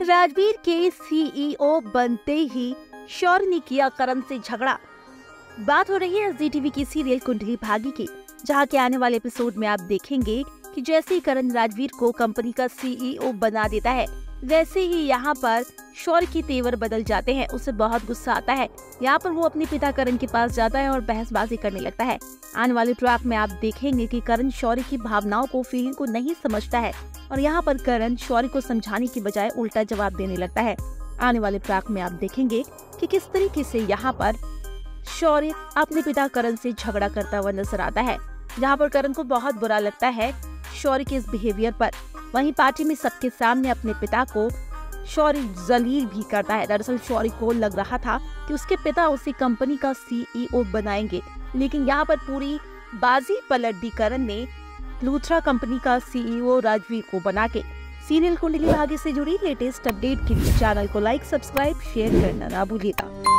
राजवीर के सीईओ बनते ही शौर्य ने किया करण से झगड़ा। बात हो रही है जी टीवी की सीरियल कुंडली भाग्य की, जहां के आने वाले एपिसोड में आप देखेंगे कि जैसे ही करण राजवीर को कंपनी का सीईओ बना देता है, वैसे ही यहाँ पर शौर्य की तेवर बदल जाते हैं। उसे बहुत गुस्सा आता है। यहाँ पर वो अपने पिता करण के पास जाता है और बहसबाजी करने लगता है। आने वाले ट्रैक में आप देखेंगे कि करण शौर्य की भावनाओं को, फीलिंग को नहीं समझता है और यहाँ पर करण शौर्य को समझाने की बजाय उल्टा जवाब देने लगता है। आने वाले ट्रैक में आप देखेंगे कि किस तरीके से यहाँ पर शौर्य अपने पिता करण से झगड़ा करता हुआ नजर आता है, जहाँ पर करण को बहुत बुरा लगता है शौर्य के इस बिहेवियर पर। वहीं पार्टी में सबके सामने अपने पिता को शौर्य जलील भी करता है। दरअसल शौर्य को लग रहा था कि उसके पिता उसे कंपनी का सीईओ बनाएंगे, लेकिन यहाँ पर पूरी बाजी पलट दी करण ने लूथरा कंपनी का सीईओ राजवीर को बना के। सीरियल कुंडली भाग्य से जुड़ी लेटेस्ट अपडेट के लिए चैनल को लाइक, सब्सक्राइब, शेयर करना ना भूलिएगा।